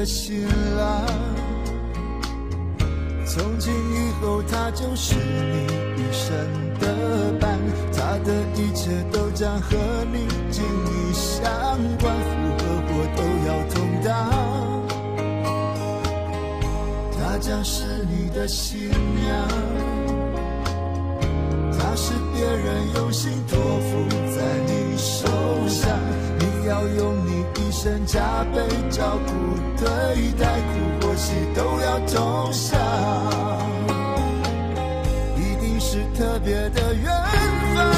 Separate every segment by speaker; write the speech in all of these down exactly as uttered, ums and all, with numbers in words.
Speaker 1: 新郎，从今以后他就是你一生的伴，他的一切都将和你紧密相关，福和祸都要同当，他将是你的新娘，他是别人用心托付在你手上，你要用你一生加倍照顾对待，苦或喜都要同享，一定是特别的缘分，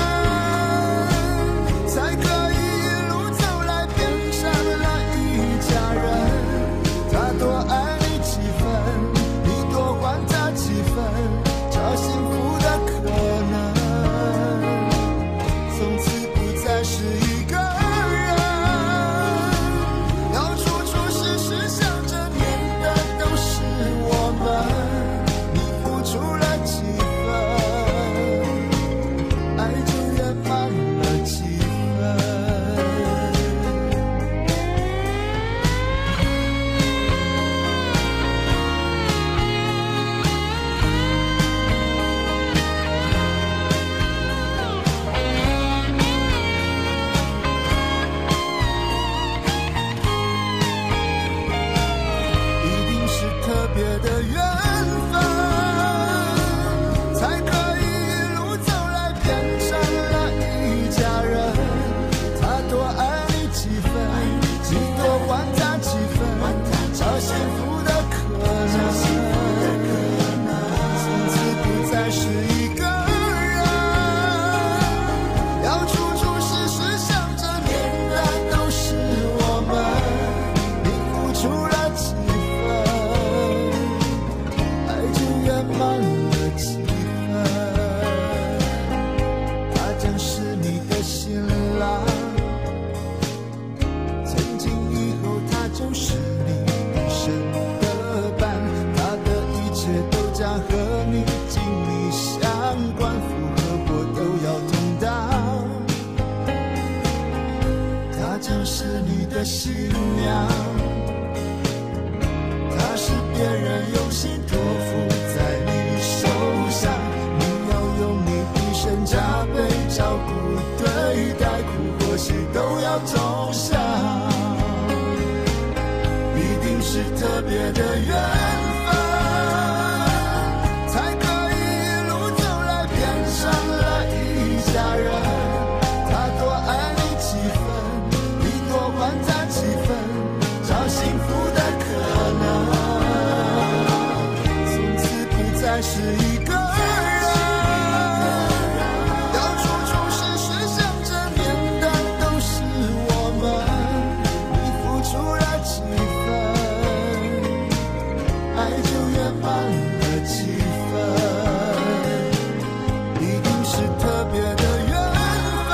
Speaker 1: 才可以一路走来变成了一家人，他多爱你几分，你多还他几分，找幸福的可能，从此不再是一个人，要处处时时想着念的都是我们，你付出了几分，爱就圆满了几分。特别的缘分，才可以一路走来变成了一家人，他多爱你几分，你多还他几分，找幸福的可能，从此不再是一个人，要处处时时想着念的都是我们，你付出了几圆满了几分，他将是你的新郎，从今以后他就是你一生的伴，他的一切都将和你紧密相关，福和祸都要同当，他将是你的新娘，他是别人用心托付在你手上，你要用你一生加倍照顾对待，苦或喜都要同享，一定是特别的缘分，才可以一路走来变成了一家人，他多爱你几分，你多还他几分，找幸福的可能，再是一个人，要处处时时想着念的都是我们，你付出了几分，爱就圆满了几分，一定是特别的缘分，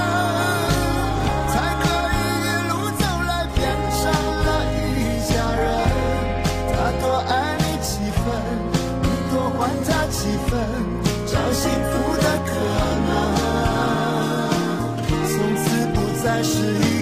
Speaker 1: 才可以一路走来变成了一家人，他多爱你几分，多还他几分，找幸福的可能，从此不再是一